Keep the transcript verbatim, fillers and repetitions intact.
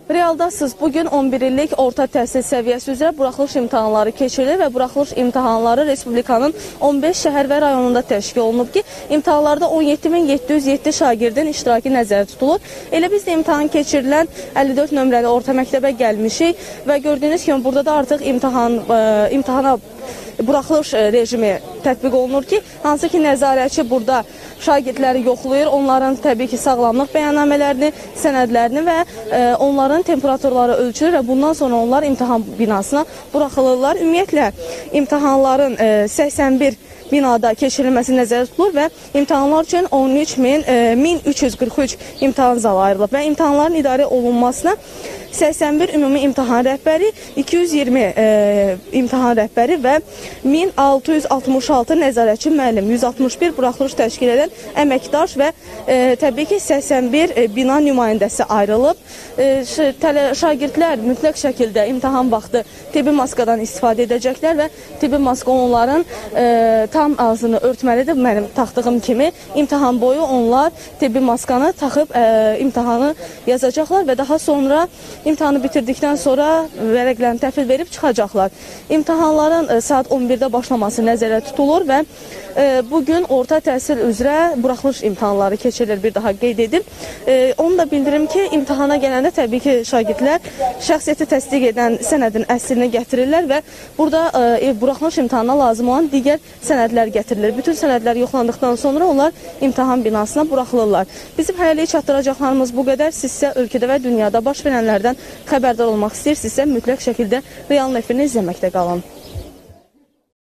Realdasınız. Bugün on bir illik orta təhsil səviyyəsi üzrə buraxılış imtahanları keçirilir və buraxılış imtahanları Respublikanın on beş şəhər və rayonunda təşkil olunub ki, imtahanlarda on yeddi min yeddi yüz yeddi şagirdin iştirakı nəzərdə tutulur. Elə biz də imtahan keçirilən əlli dörd nömrəli orta məktəbə gəlmişik və gördüyünüz kimi burada da artıq imtahan, ə, imtahana buraxılış rejimi tətbiq olunur ki, hansı ki nəzarətçi burada şagirdləri yoxlayır, onların təbii ki sağlamlıq bəyannamələrini, sənədlərini və ə, onların temperaturları ölçülür və bundan sonra onlar imtahan binasına buraxılırlar. Ümumiyyətlə, imtahanların ə, səksən bir binada keçirilməsi nəzərdə tutulur və imtahanlar üçün on üç min üç yüz qırx üç imtahan zalı ayrılıb və imtahanların idarə olunmasına səksən bir ümumi imtahan rəhbəri, iki yüz iyirmi e, imtahan rəhbəri və min altı yüz altmış altı nəzarətçi müəllim, yüz altmış bir buraxılış təşkil edən əməkdaş və e, təbii ki səksən bir e, bina nümayəndəsi ayrılıb. E, şagirdlər mütləq şəkildə imtahan vaxtı tibbi maskadan istifadə edəcəklər və tibbi maska onların e, tam ağzını örtməlidir. Mənim taxdığım kimi imtahan boyu onlar tibbi maskanı taxıb e, imtahanı yazacaqlar və daha sonra İmtahanı bitirdikdən sonra vərəqlərini təhvil verib çıxacaqlar. İmtahanların e, saat on birdə başlaması nəzərdə tutulur və e, bugün orta təhsil üzrə buraxılış imtahanları keçirilir, bir daha qeyd edib. E, onu da bildirim ki, imtahana gələndə təbii ki, şagirdlər şəxsiyyəti təsdiq edən sənədin əslini gətirirlər və burada e, buraxılış imtahanına lazım olan digər sənədlər gətirilir. Bütün sənədlər yoxlandıqdan sonra onlar imtahan binasına buraxılırlar. Bizim hələlik çatdıracaqlarımız bu qədər. Sizsə ölkədə və dünyada baş verənlərdən xəbərdar olmaq istəyirsinizsə mütləq şəkildə Real Nefini izləməkdə qalın.